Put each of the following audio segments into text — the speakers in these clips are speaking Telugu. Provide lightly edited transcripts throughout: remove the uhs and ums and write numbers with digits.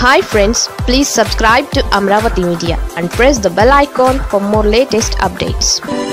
Hi friends, please subscribe to Amravati Media and press the bell icon for more latest updates.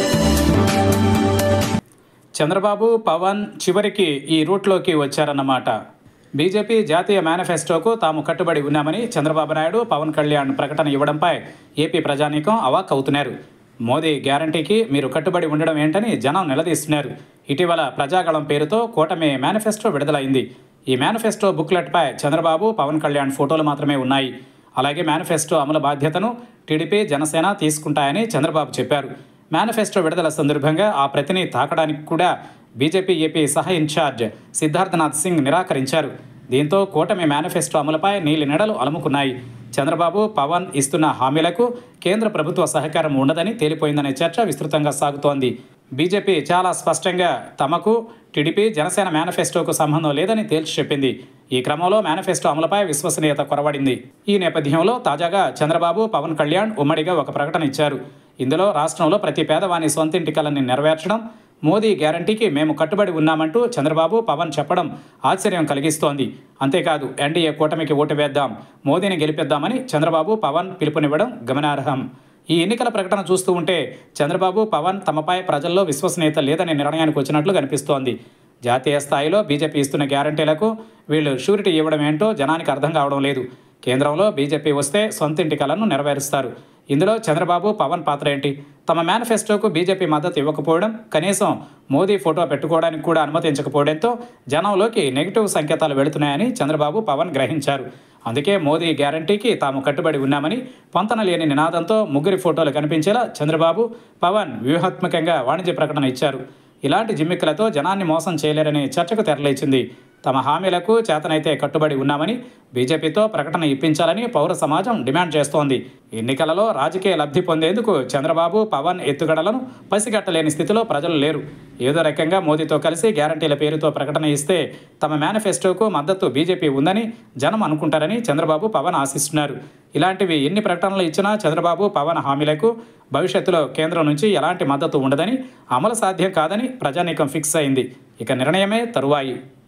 Chandrababu Pawan చివరికి ఈ రూట్లోకి వచ్చారన్నమాట. బీజేపీ జాతీయ మేనిఫెస్టోకు తాము కట్టుబడి ఉన్నామని చంద్రబాబు నాయుడు, పవన్ కళ్యాణ్ ప్రకటన ఇవ్వడంపై ఏపీ ప్రజానీకం అవాక్ అవుతున్నారు. మోదీ గ్యారంటీకి మీరు కట్టుబడి ఉండడం ఏంటని జనం నిలదీస్తున్నారు. ఇటీవల ప్రజాగళం పేరుతో కూటమి మేనిఫెస్టో విడుదలైంది. ఈ మేనిఫెస్టో బుక్లెట్పై చంద్రబాబు, పవన్ కళ్యాణ్ ఫోటోలు మాత్రమే ఉన్నాయి. అలాగే మేనిఫెస్టో అమలు బాధ్యతను టీడీపీ, జనసేన తీసుకుంటాయని చంద్రబాబు చెప్పారు. మేనిఫెస్టో విడుదల సందర్భంగా ఆ ప్రతిని తాకడానికి కూడా బీజేపీ ఏపీ సహ ఇన్ఛార్జ్ సిద్ధార్థనాథ్ సింగ్ నిరాకరించారు. దీంతో కూటమి మేనిఫెస్టో అమలుపై నీలి నెడలు అలుముకున్నాయి. చంద్రబాబు, పవన్ ఇస్తున్న హామీలకు కేంద్ర ప్రభుత్వ సహకారం ఉండదని తేలిపోయిందనే చర్చ విస్తృతంగా సాగుతోంది. బీజేపీ చాలా స్పష్టంగా తమకు టీడీపీ, జనసేన మేనిఫెస్టోకు సంబంధం లేదని తేల్చి చెప్పింది. ఈ క్రమంలో మేనిఫెస్టో అమలుపై విశ్వసనీయత కొరవడింది. ఈ నేపథ్యంలో తాజాగా చంద్రబాబు, పవన్ కళ్యాణ్ ఉమ్మడిగా ఒక ప్రకటన ఇచ్చారు. ఇందులో రాష్ట్రంలో ప్రతి పేదవాని సొంతింటి కలని నెరవేర్చడం, మోదీ గ్యారంటీకి మేము కట్టుబడి ఉన్నామంటూ చంద్రబాబు, పవన్ చెప్పడం ఆశ్చర్యం కలిగిస్తోంది. అంతేకాదు ఎన్డీఏ కూటమికి ఓటు వేద్దాం, మోదీని గెలిపిద్దామని చంద్రబాబు, పవన్ పిలుపునివ్వడం గమనార్హం. ఈ ఎన్నికల ప్రకటన చూస్తూ ఉంటే చంద్రబాబు, పవన్ తమపై ప్రజల్లో విశ్వసనీయత లేదనే నిర్ణయానికి వచ్చినట్లు కనిపిస్తోంది. జాతీయ స్థాయిలో బీజేపీ ఇస్తున్న గ్యారంటీలకు వీళ్ళు షూరిటీ ఇవ్వడం ఏంటో జనానికి అర్థం కావడం లేదు. కేంద్రంలో బీజేపీ వస్తే సొంతింటి కలను నెరవేరుస్తారు. ఇందులో చంద్రబాబు, పవన్ పాత్ర ఏంటి? తమ మేనిఫెస్టోకు బీజేపీ మద్దతు ఇవ్వకపోవడం, కనీసం మోదీ ఫోటో పెట్టుకోవడానికి కూడా అనుమతించకపోవడంతో జనంలోకి నెగిటివ్ సంకేతాలు వెళుతున్నాయని చంద్రబాబు, పవన్ గ్రహించారు. అందుకే మోదీ గ్యారంటీకి తాము కట్టుబడి ఉన్నామని పొంతన లేని నినాదంతో ముగ్గురి ఫోటోలు కనిపించేలా చంద్రబాబు, పవన్ వ్యూహాత్మకంగా వాణిజ్య ప్రకటన ఇచ్చారు. ఇలాంటి జిమ్మిక్కులతో జనాన్ని మోసం చేయలేరనే చర్చకు తెరలేచింది. తమ హామీలకు చేతనైతే కట్టుబడి ఉన్నామని బీజేపీతో ప్రకటన ఇప్పించాలని పౌర సమాజం డిమాండ్ చేస్తోంది. ఎన్నికలలో రాజకీయ లబ్ధి పొందేందుకు చంద్రబాబు, పవన్ ఎత్తుగడలను పసిగట్టలేని స్థితిలో ప్రజలు లేరు. ఏదో రకంగా మోదీతో కలిసి గ్యారంటీల పేరుతో ప్రకటన ఇస్తే తమ మేనిఫెస్టోకు మద్దతు బీజేపీ ఉందని జనం అనుకుంటారని చంద్రబాబు, పవన్ ఆశిస్తున్నారు. ఇలాంటివి ఎన్ని ప్రకటనలు ఇచ్చినా చంద్రబాబు, పవన్ హామీలకు భవిష్యత్తులో కేంద్రం నుంచి ఎలాంటి మద్దతు ఉండదని, అమలు సాధ్యం కాదని ప్రజానీకం ఫిక్స్ అయింది. ఇక నిర్ణయమే తరువాయి.